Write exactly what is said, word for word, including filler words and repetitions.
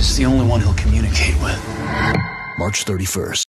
It's the only one he'll communicate with. March thirty-first.